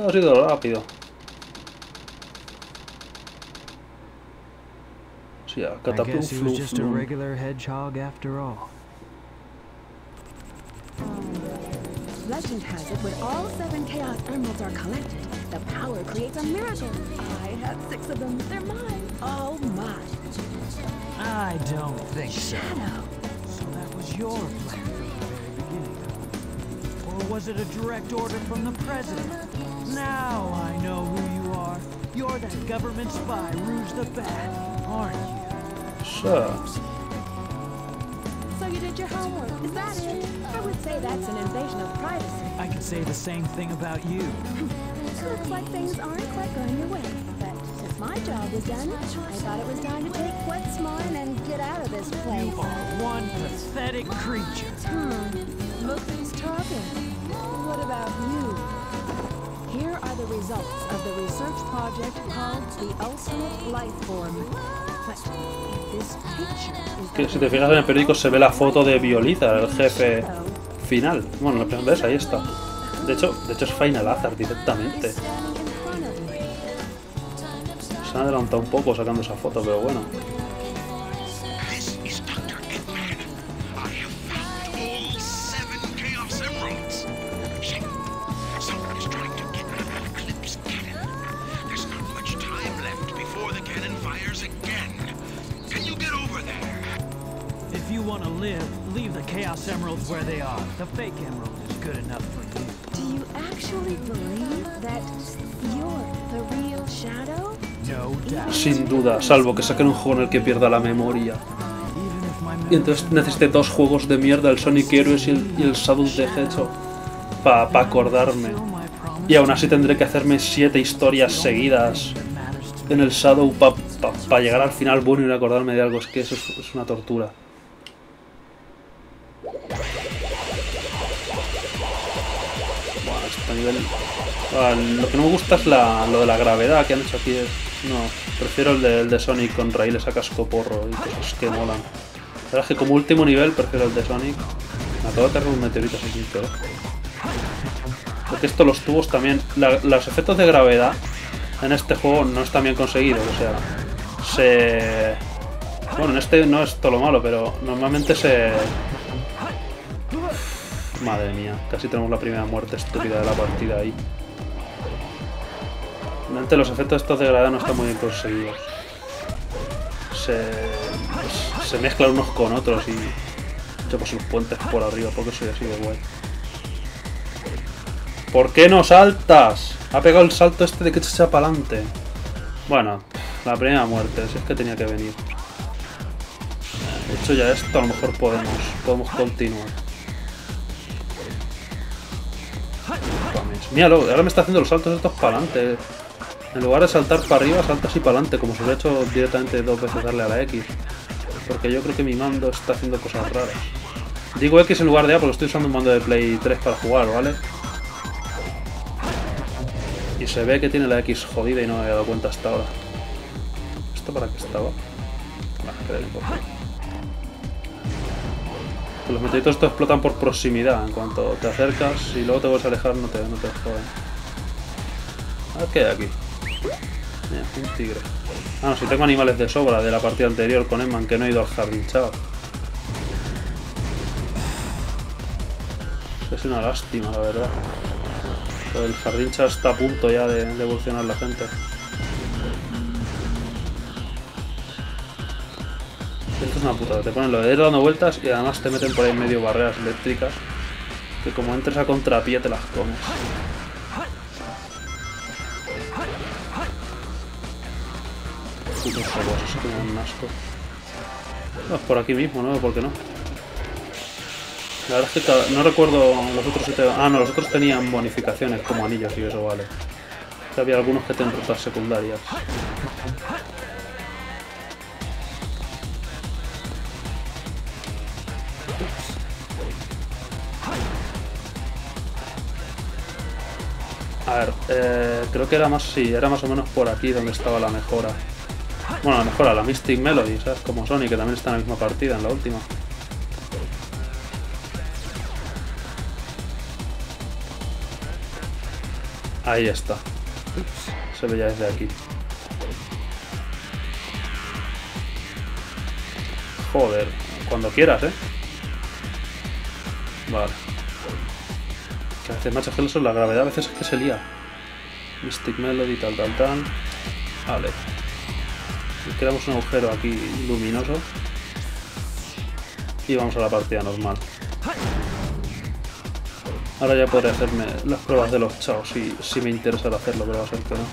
Ha sido rápido. Sí, a I guess he was just a Cataplum. regular hedgehog after all. Legend has it when all 7 Chaos Emeralds are collected, the power creates a miracle. I have 6 of them. They're mine. All mine. I don't think so. Shadow. So that was your plan from the very beginning. Or was it a direct order from the president? Now I know who you are. You're that government spy, Rouge the Bat, aren't you? Sure. So you did your homework. Is that it? I would say that's an invasion of privacy. I could say the same thing about you. Looks like things aren't quite going your way. But since my job was done, I thought it was time to take what's mine and get out of this place. You are one pathetic creature. Look who's talking. What about you? Here are the results of the research project called the Ultimate Life Form. But if this picture is Que si te fijas en el periódico se ve la foto de Violizar, el jefe final. Bueno, la primera vez ahí está. De hecho es Final Hazard directamente. standing in front of me. Se han adelantado un poco sacando esa foto, pero bueno. This is Dr. Eggman. I have found all 7 Chaos Emeralds. Shit. Someone is trying to get rid of the Eclipse cannon. There's not much time left before the cannon fires again. Can you get over there? If you want to live, leave the Chaos Emeralds where they are. The fake emerald is good enough for you. Do you actually believe that you're the real Shadow? No doubt. Sin duda, salvo que saquen un juego en el que pierda la memoria. Even if my Y entonces necesité 2 juegos de mierda, el Sonic Heroes y el Shadow the Hedgehog, para acordarme. Y aún así tendré que hacerme 7 historias seguidas en el Shadow para llegar al final bueno y acordarme de algo. Es que eso es una tortura. Bueno, este nivel... lo que no me gusta es lo de la gravedad que han hecho aquí. No, prefiero el de Sonic con raíles a cascoporro y cosas que molan. La verdad es que como último nivel prefiero el de Sonic. Me acabo de cargar un meteorito así, pero... Porque esto, los tubos también... los efectos de gravedad en este juego no están bien conseguidos, o sea... Bueno, en este no es todo lo malo, pero normalmente se... Madre mía, casi tenemos la primera muerte estúpida de la partida ahí. Realmente los efectos estos de gravedad no están muy bien conseguidos. Se mezclan unos con otros y... Yo pues los puentes por arriba, porque soy así de guay. ¿Por qué no saltas? Ha pegado el salto este de que se echa para adelante. Bueno, la primera muerte, si es que tenía que venir. De hecho ya esto a lo mejor podemos continuar. Míralo, ahora me está haciendo los saltos estos para adelante. En lugar de saltar para arriba, salta así para adelante, como si hubiera hecho directamente 2 veces darle a la X. Porque yo creo que mi mando está haciendo cosas raras. Digo X en lugar de A porque estoy usando un mando de Play 3 para jugar, ¿vale? Y se ve que tiene la X jodida y no me había dado cuenta hasta ahora. ¿Esto para qué estaba? Bueno, que le importa. Los meteoritos estos explotan por proximidad. En cuanto te acercas y luego te vuelves a alejar, no te joden. A ver qué hay aquí. Mira, un tigre. Ah, no, si tengo animales de sobra de la partida anterior con Eggman, que no he ido al jardín, chaval. Es una lástima, la verdad. Pero el jardín chaval está a punto ya de evolucionar la gente. Esto es una putada, te ponen lo de ir dando vueltas y además te meten por ahí en medio barreras eléctricas que como entres a contrapié te las comes. Putos robots, eso que me dan un asco. No, es por aquí mismo, ¿no? ¿Por qué no? La verdad es que no recuerdo los otros 7... Ah, no, los otros tenían bonificaciones como anillos y eso, vale. Que había algunos que tienen rutas secundarias. A ver, creo que era más, sí, era más o menos por aquí donde estaba la mejora. Bueno, la mejora, la Mystic Melody, ¿sabes? Como Sonic, que también está en la misma partida, en la última. Ahí está. Se ve ya desde aquí. Joder, cuando quieras, Vale. Que a veces, macho, que eso, la gravedad a veces es que se lía. Mystic Melody, tal. Vale. Y creamos un agujero aquí luminoso. Y vamos a la partida normal. Ahora ya podré hacerme las pruebas de los chaos si me interesa hacerlo, pero va a ser que no.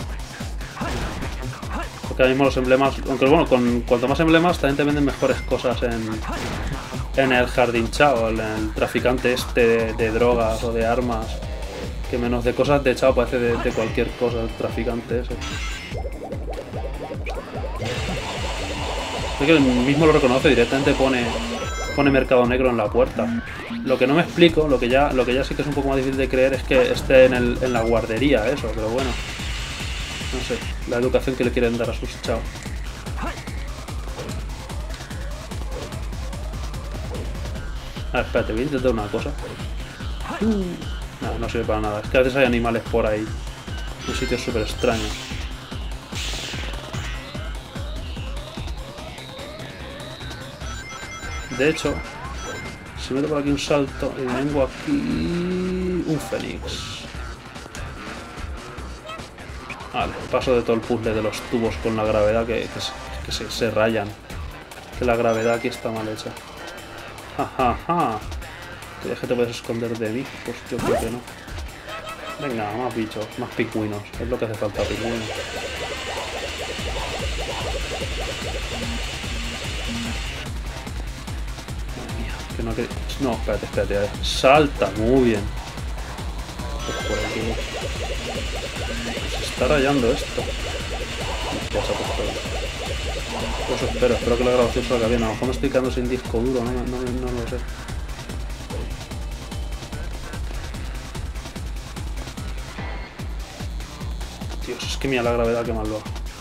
Porque ahora mismo los emblemas, aunque bueno, con cuanto más emblemas también te venden mejores cosas en el jardín chao, en el traficante este de drogas o de armas, que menos de cosas de chao parece de cualquier cosa el traficante ese. Es que él mismo lo reconoce, directamente pone mercado negro en la puerta. Lo que no me explico, lo que ya sí que es un poco más difícil de creer es que esté en la guardería eso, pero bueno. No sé, la educación que le quieren dar a sus chavos. A ver, espérate, voy a intentar una cosa. No sirve para nada. Es que a veces hay animales por ahí. En sitios súper extraños. De hecho, si meto por aquí un salto y vengo aquí... un fénix. Vale, paso de todo el puzzle de los tubos con la gravedad que se rayan. Que la gravedad aquí está mal hecha. Jajaja. ¿Crees que te puedes esconder de mí? Pues yo creo que no. Venga, más bichos, más pingüinos. Es lo que hace falta, pingüinos. No, espérate, a ver. Salta, muy bien. Pues por aquí. Se está rayando esto. Ya se ha puesto. Pues espero que la grabación salga bien. A lo mejor me estoy quedando sin disco duro, no lo sé. Dios, es que mira la gravedad que mal va.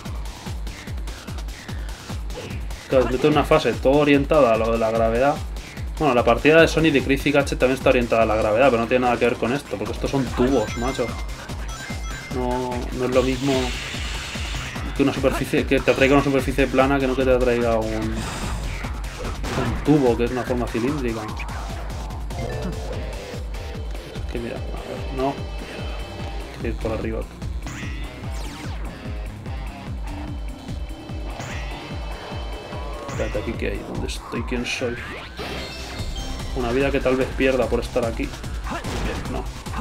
Claro, meto una fase todo orientada a lo de la gravedad. Bueno, la partida de Sonic de Chris y Gadget también está orientada a la gravedad, pero no tiene nada que ver con esto, porque estos son tubos, macho. No es lo mismo que una superficie, que te atraiga una superficie plana que no que te atraiga un tubo, que es una forma cilíndrica. Es que mira, a ver, no. Hay que ir por arriba. Espérate, aquí que hay, ¿dónde estoy? ¿Quién soy? Una vida que tal vez pierda por estar aquí. Bien, no.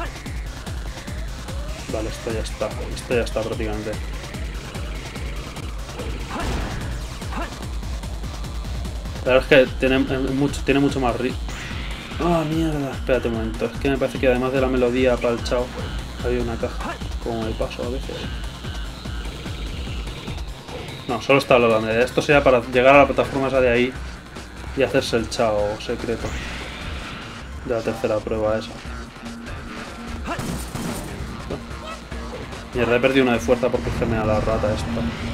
Vale, esto ya está prácticamente. La verdad es que tiene mucho más ritmo. Ah, mierda, espérate un momento. Es que me parece que además de la melodía para el chao, había una caja. Como me paso a veces. No, solo está lo grande. Esto sería para llegar a la plataforma esa de ahí y hacerse el chao secreto. De la tercera prueba esa. Mierda, he perdido una de fuerza porque es que me da la rata esta.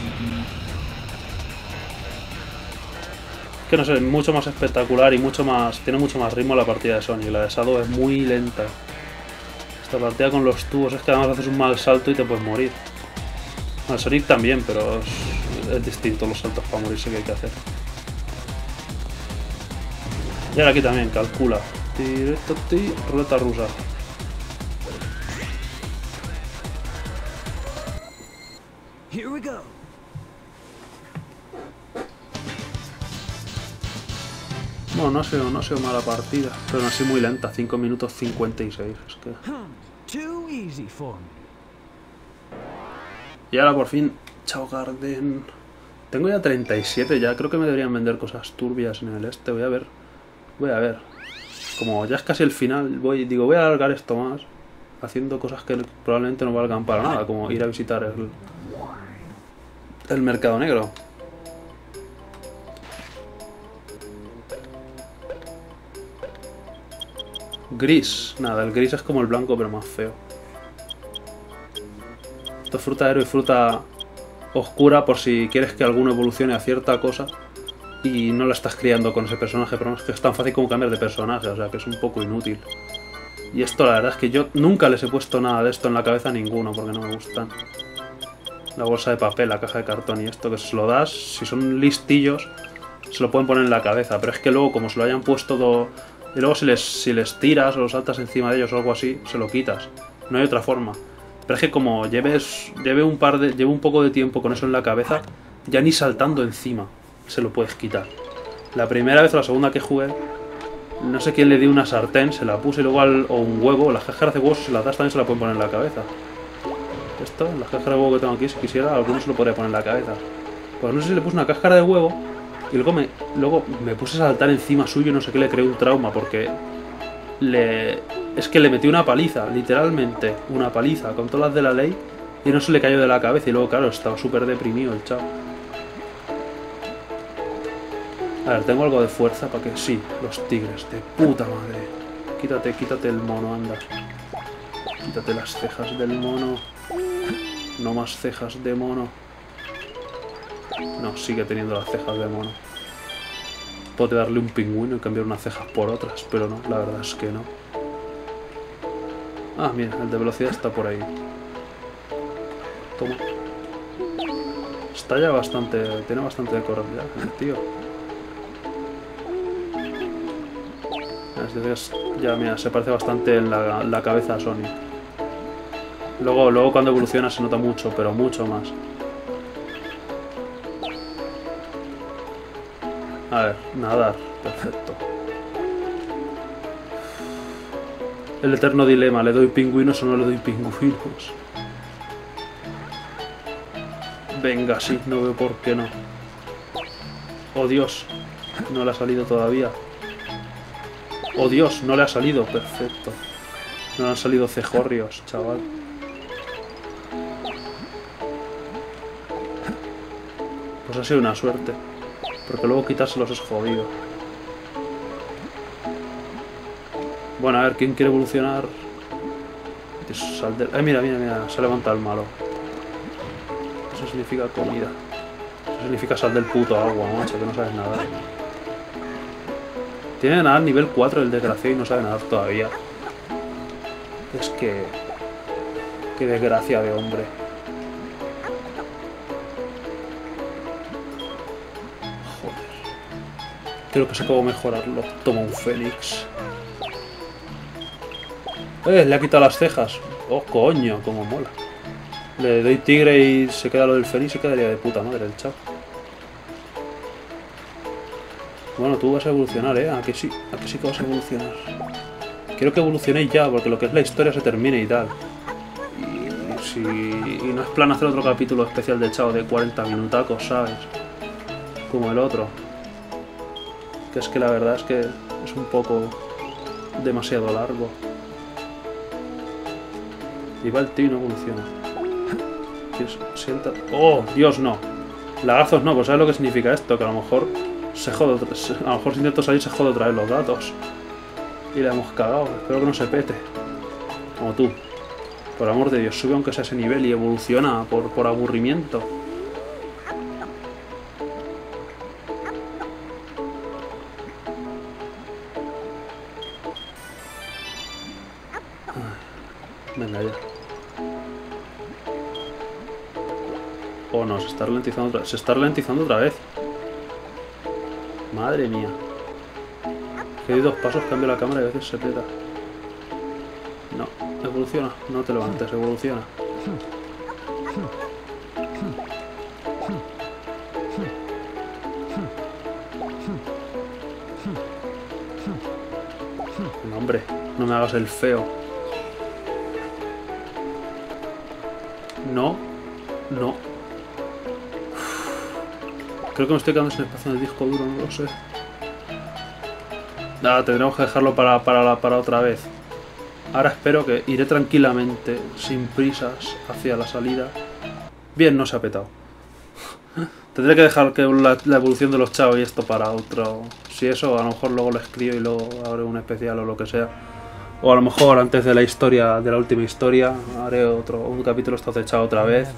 Que no sé, es mucho más espectacular y tiene mucho más ritmo la partida de Sonic. La de Shadow es muy lenta. Esta partida con los tubos es que además haces un mal salto y te puedes morir. El Sonic también, pero es distinto los saltos para morirse que hay que hacer. Y ahora aquí también, calcula. Ruleta rusa. Here we go. Bueno, no ha sido mala partida, pero así muy lenta, 5 minutos 56. Es que... Too easy for me. Y ahora por fin, Chao Garden. Tengo ya 37, ya creo que me deberían vender cosas turbias en el este. Voy a ver. Como ya es casi el final, voy a alargar esto más, haciendo cosas que probablemente no valgan para nada, como ir a visitar el mercado negro. Gris, nada, el gris es como el blanco pero más feo. Esto es fruta héroe y fruta oscura por si quieres que alguno evolucione a cierta cosa y no la estás criando con ese personaje, pero es que es tan fácil como cambiar de personaje, o sea que es un poco inútil. Y esto la verdad es que yo nunca les he puesto nada de esto en la cabeza a ninguno, porque no me gustan. La bolsa de papel, la caja de cartón y esto, que se lo das, si son listillos, se lo pueden poner en la cabeza. Pero es que luego, como se lo hayan puesto todo... Y luego si les tiras o saltas encima de ellos o algo así, se lo quitas. No hay otra forma. Pero es que como lleve un poco de tiempo con eso en la cabeza, ya ni saltando encima se lo puedes quitar. La primera vez o la segunda que jugué, no sé quién le dio una sartén, se la puse y luego o un huevo, las cáscaras de huevos si las das también se la pueden poner en la cabeza. Esto, las cáscaras de huevo que tengo aquí, si quisiera, algunos se lo podría poner en la cabeza. Pues no sé si le puse una cáscara de huevo y luego me puse a saltar encima suyo y no sé qué, le creé un trauma porque es que le metí una paliza, literalmente, una paliza con todas las de la ley y no se le cayó de la cabeza y luego, claro, estaba súper deprimido el chavo. A ver, tengo algo de fuerza para que... Sí, los tigres, de puta madre. Quítate el mono, anda. Quítate las cejas del mono. No más cejas de mono. No, sigue teniendo las cejas de mono. Puedo darle un pingüino y cambiar unas cejas por otras, pero no, la verdad es que no. Ah, mira, el de velocidad está por ahí. Toma. Está ya bastante... Tiene bastante de correr ya, el tío. Ya, mira, se parece bastante en la cabeza a Sonic. Luego cuando evoluciona se nota mucho, pero mucho más. A ver, nadar. Perfecto. El eterno dilema, ¿le doy pingüinos o no le doy pingüinos? Venga, sí, no veo por qué no. Oh Dios, no le ha salido todavía. Oh Dios, no le ha salido, perfecto. No le han salido cejorrios, chaval. Pues ha sido una suerte. Porque luego quitárselos es jodido. Bueno, a ver, ¿quién quiere evolucionar? Mira, se ha levantado el malo. Eso significa comida. Eso significa sal del puto agua, macho, que no sabes nadar. Tiene que nadar nivel 4 el desgraciado y no sabe nadar todavía. Es que... Qué desgracia de hombre. Joder. Creo que sé cómo mejorarlo. Toma un fénix. Le ha quitado las cejas. Oh, coño, cómo mola. Le doy tigre y se queda lo del fénix y quedaría de puta madre el chavo. Bueno, tú vas a evolucionar, ¿eh? ¿A que sí que vas a evolucionar? Quiero que evolucionéis ya, porque lo que es la historia se termine y tal. Y no es plan hacer otro capítulo especial de Chao de 40 minutacos, ¿sabes? Como el otro. Que es que la verdad es que es un poco demasiado largo. Y va el tío y no evoluciona. Sienta... ¡Oh, Dios, no! Lagazos no, pues ¿sabes lo que significa esto? Que a lo mejor... a lo mejor si intento salir se jode otra vez los datos. Y le hemos cagado. Espero que no se pete. Como tú. Por amor de Dios, sube aunque sea ese nivel y evoluciona por aburrimiento. Venga ya. Oh no, se está ralentizando otra vez. Se está ralentizando otra vez. Madre mía. Que doy 2 pasos, cambio la cámara y a veces se peta. No, evoluciona. No te levantes, evoluciona. No, hombre, no me hagas el feo. No, no. Creo que me estoy quedando sin espacio en el disco duro, no lo sé. Nada, tendremos que dejarlo para otra vez. Ahora espero que iré tranquilamente, sin prisas, hacia la salida. Bien, no se ha petado. Tendré que dejar que la evolución de los chavos y esto para otro. Si eso, a lo mejor luego lo escribo y luego haré un especial o lo que sea. O a lo mejor antes de la historia, de la última historia, haré un capítulo esto de Chao otra vez.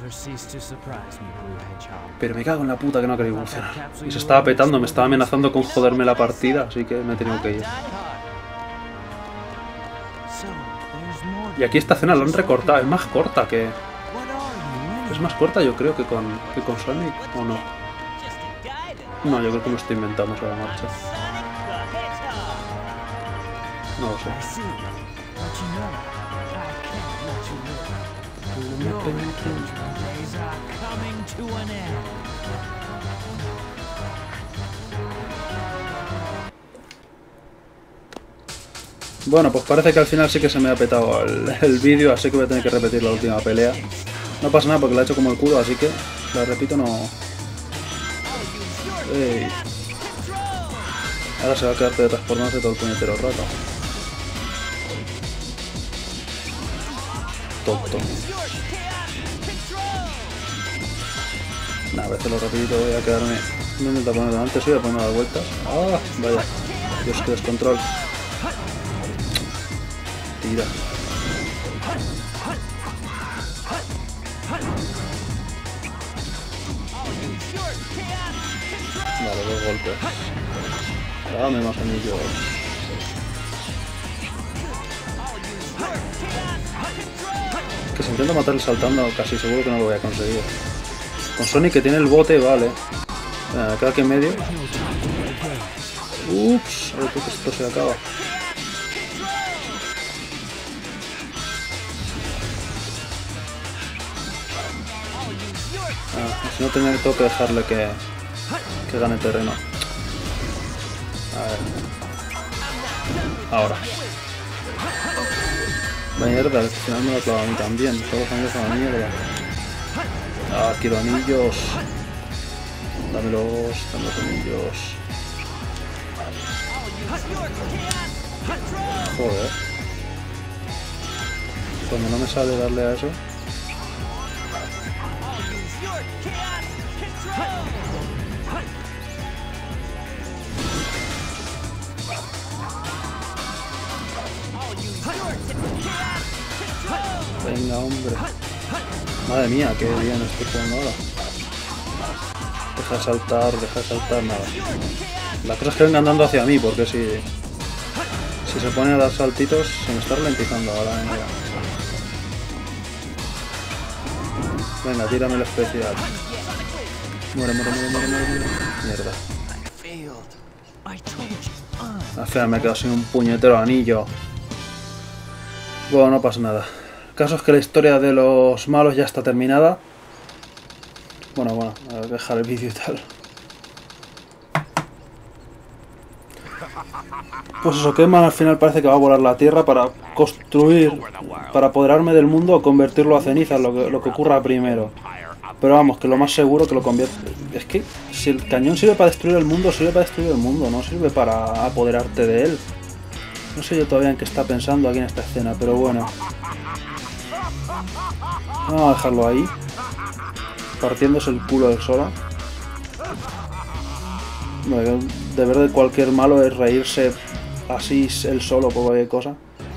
Pero me cago en la puta que no quería evolucionar. Y se estaba petando, me estaba amenazando con joderme la partida, así que me he tenido que ir. Y aquí esta escena la han recortado, es más corta que... What are you? Es más corta yo creo que con Sonic, ¿o no? No, yo creo que me estoy inventando sobre la marcha. No lo sé. I see. But you know, I can't let you live. Your adventuring days are coming to an end. Bueno, pues parece que al final sí que se me ha petado el vídeo, así que voy a tener que repetir la última pelea. No pasa nada porque la he hecho como el culo, así que la repito, no... Ey. Ahora se va a quedar teletransportándose todo el puñetero rato. Tonto. Nah, a veces lo rapidito voy a quedarme... No intento ponerlo antes, voy a ponerme a dar vueltas. ¡Ah! Vaya. Dios, qué descontrol. Tira. Vale, 2 golpes. Dame más anillos. Que si intento matarle saltando, casi seguro que no lo voy a conseguir. Con Sonic, que tiene el bote, vale. Me queda aquí en medio. Ups, a ver que esto se acaba. Si no tengo que dejarle que gane terreno. A ver. Ahora. Mierda, al final me lo clava a mí también. Todos los anillos a la mierda. Ah, quiero anillos. Dámelos anillos. Joder. Cuando no me sale darle a eso. Venga, hombre. Madre mía, qué bien estoy jugando ahora. Deja de saltar, nada. La cosa es que venga andando hacia mí, porque si se pone a dar saltitos, se me está ralentizando ahora. Venga, tírame el especial. Muere. Mierda. Al final me he quedado sin un puñetero anillo. Bueno, no pasa nada. El caso es que la historia de los malos ya está terminada. Bueno, voy a dejar el vídeo y tal. Pues eso, que Man al final parece que va a volar la Tierra para construir, para apoderarme del mundo o convertirlo a cenizas, lo que ocurra primero. Pero vamos, que lo más seguro que lo convierte... Es que si el cañón sirve para destruir el mundo, sirve para destruir el mundo, no sirve para apoderarte de él. No sé yo todavía en qué está pensando aquí en esta escena, pero bueno. Vamos a dejarlo ahí. Partiéndose el culo del Sora. Bueno, de verdad cualquier malo es reírse así él solo por cualquier cosa.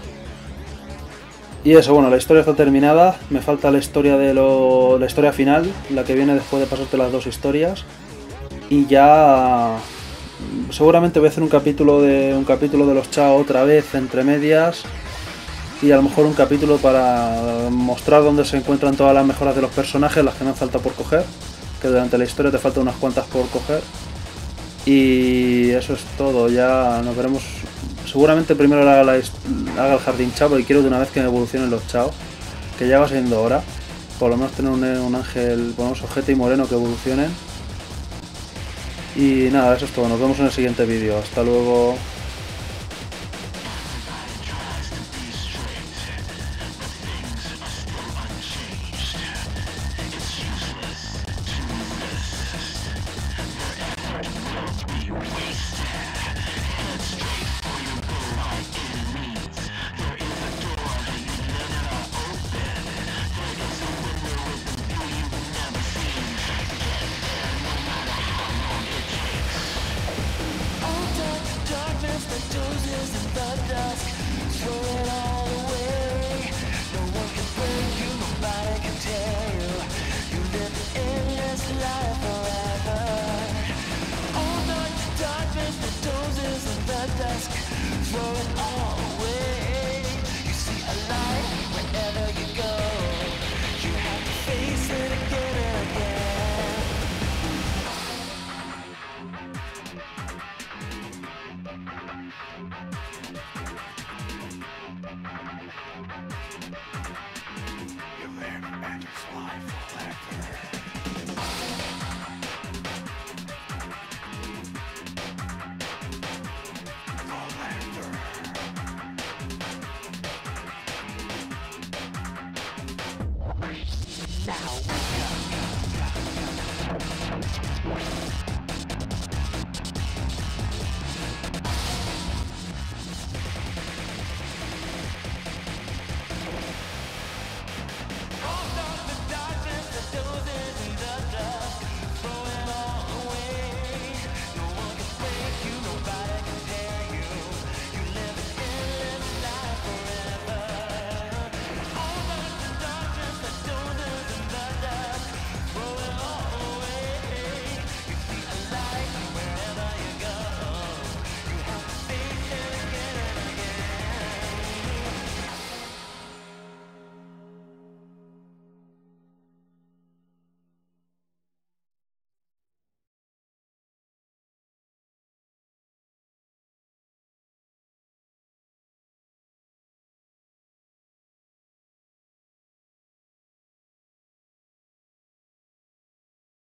Y eso, bueno, la historia está terminada. Me falta la historia de la historia final, la que viene después de pasarte las dos historias. Y ya seguramente voy a hacer un capítulo de los Chao otra vez entre medias. Y a lo mejor un capítulo para mostrar dónde se encuentran todas las mejoras de los personajes, las que me han faltado por coger. Que durante la historia te faltan unas cuantas por coger. Y eso es todo, ya nos veremos. Seguramente primero haga el jardín Chao, porque quiero de una vez que me evolucionen los Chao. Que ya va siendo hora. Por lo menos tener un ángel, ponemos Ojete y Moreno que evolucionen. Y nada, eso es todo, nos vemos en el siguiente vídeo. Hasta luego.